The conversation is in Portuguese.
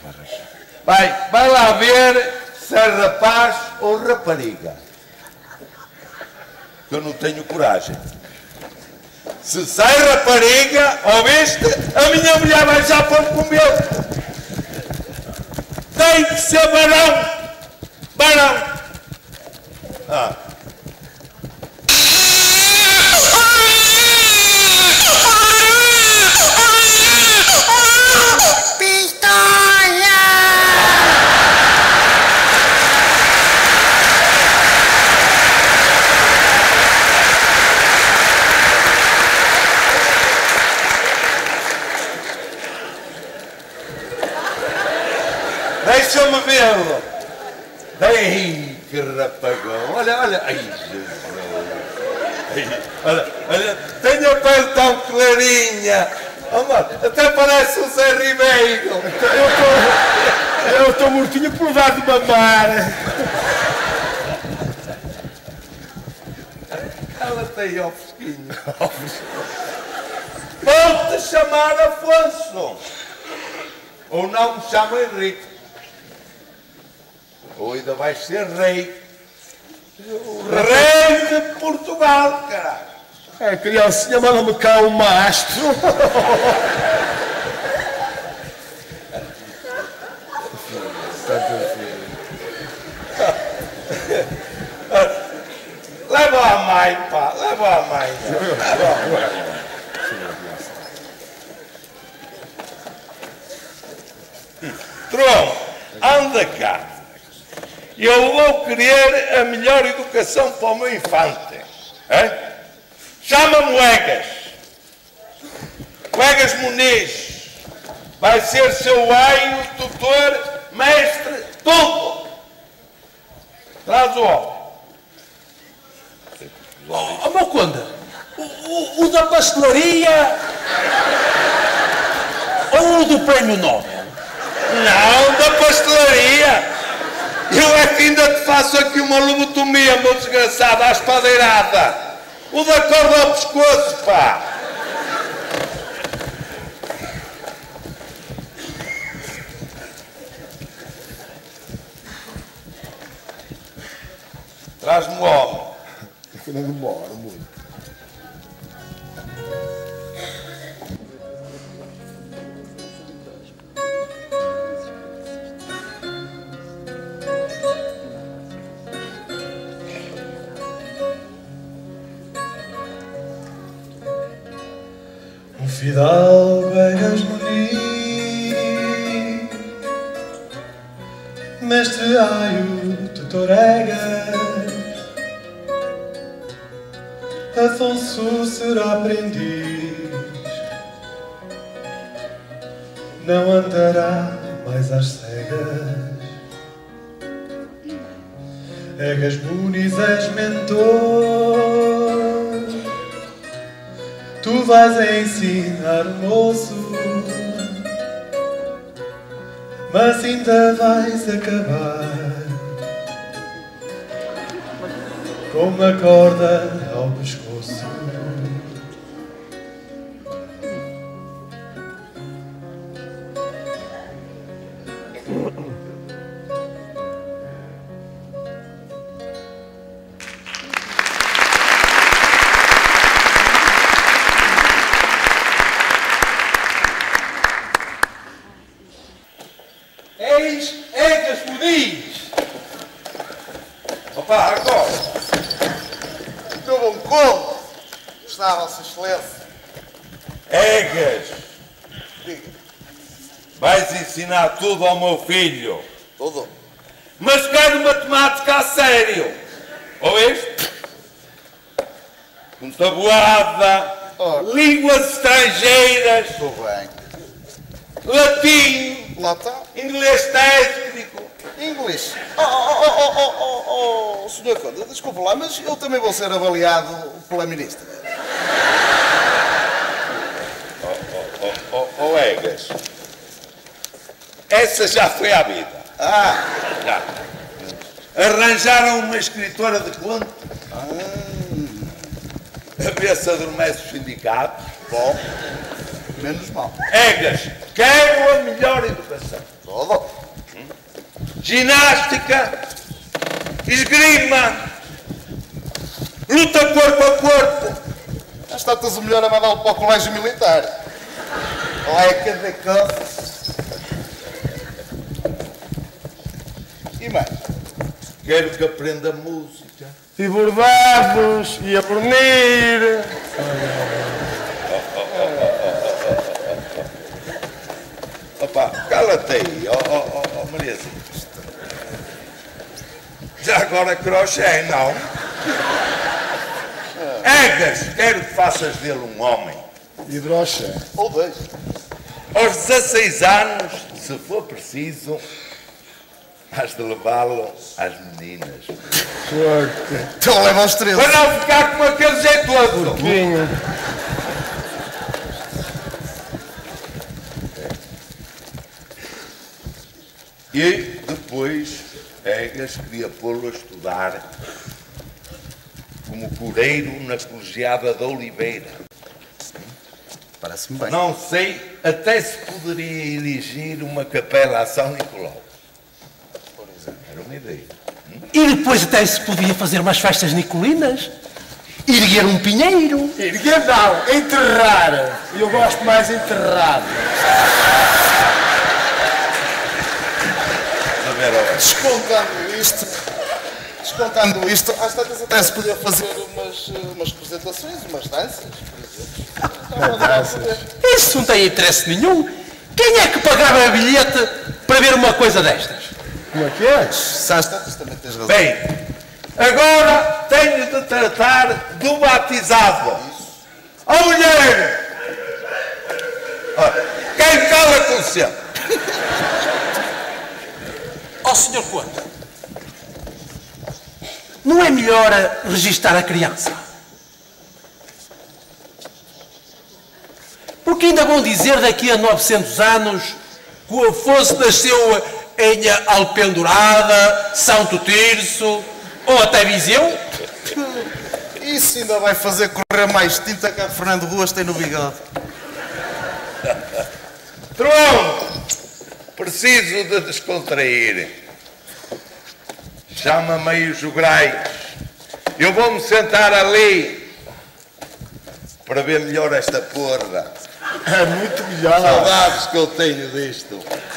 Vai lá ver se é rapaz ou rapariga. Eu não tenho coragem. Se sai rapariga, ouviste? A minha mulher vai já pôr comigo. Tem que ser varão. Varão. Deixa-me vê-lo. Ei, que rapagão. Olha. Ai, Jesus. Olha, tem a pele tão clarinha. Até parece o Zé Ribeiro. Eu estou mortinho por levar de mamar. Cala-te aí, ó fresquinho. Vou-te chamar Afonso. Ou não me chamo Henrique. Ou ainda vais ser rei. O rei de Portugal, caralho. É, criancinha, manda-me cá o mastro. Leva a mãe, pá. Leva a mãe. Tronco, anda cá. Eu vou querer a melhor educação para o meu infante. Chama-me Egas. Egas Muniz. Vai ser seu aio, tutor, mestre, tudo. Traz o homem. Meu conde, o da pastelaria ou o do prémio Nobel? Não, da pastelaria. Eu é que ainda te faço aqui uma lobotomia, meu desgraçado, à espadeirada. O da corda ao pescoço, pá. Traz-me o homem. Não demora muito. Fidalgo Egas Muniz, mestre aio, tutor Egas, Afonso será aprendiz, não andará mais às cegas. Egas Muniz és mentor, tu vais a ensinar o moço, mas ainda vais acabar com uma corda ao pescoço. Egas Muniz. Opa, agora. Meu bom conde. Está, Vossa Excelência. Egas. Diga. Vais ensinar tudo ao meu filho. Tudo. Mas quero matemática a sério. Ouviste? Tabuada, línguas estrangeiras, Tudo bem. latim, Lá está. inglês técnico. Inglês. Senhor Conde, desculpe lá, mas eu também vou ser avaliado pela ministra. Egas, essa já foi à vida. Já. Arranjaram uma escritora de conto. A ver se adormece os sindicatos. Bom, menos mal. Egas, Quero a melhor educação. Todo. Ginástica, esgrima, luta corpo a corpo. Já está tudo melhor a mandá-lo para o colégio militar. Lá é cada coisa. E mais? Quero que aprenda música. E bordados, e a bornir. Opa, cala-te aí, ó Mariazinha. Já agora crochê, não? Egas, quero que faças dele um homem. Hidroxé. Ou dois. Aos 16 anos, se for preciso, has de levá-lo às meninas. Forte. Então leva aos 13. Para não ficar como aquele jeito todo. Vinho. E depois, Egas queria pô-lo a estudar como cureiro na colegiada da Oliveira. Parece-me bem. Não sei, até se poderia erigir uma capela a São Nicolau. Por exemplo. Era uma ideia. E depois até se podia fazer umas festas nicolinas. Erguer um pinheiro. Erguer não, enterrar. Eu gosto mais enterrado. A ver, olha. Descontando isto, às tantas até se podia fazer umas apresentações, umas danças, por exemplo. Isso não tem interesse nenhum. Quem é que pagava bilhete para ver uma coisa destas? Como é que é? Se às tantas também tens razão. Bem, agora tenho de tratar do batizado. A mulher! Olha, quem cala consente? Ó Sr. Conde, não é melhor registar a criança? Porque ainda vão dizer daqui a 900 anos que o Afonso nasceu em Alpendurada, Santo Tirso ou até Viseu? Isso ainda vai fazer correr mais tinta que a Fernando Ruas tem no bigode. Trovão, preciso de descontrair. Chama-me aí os jograis. Eu vou-me sentar ali para ver melhor esta porra. É muito melhor. Saudades que eu tenho disto.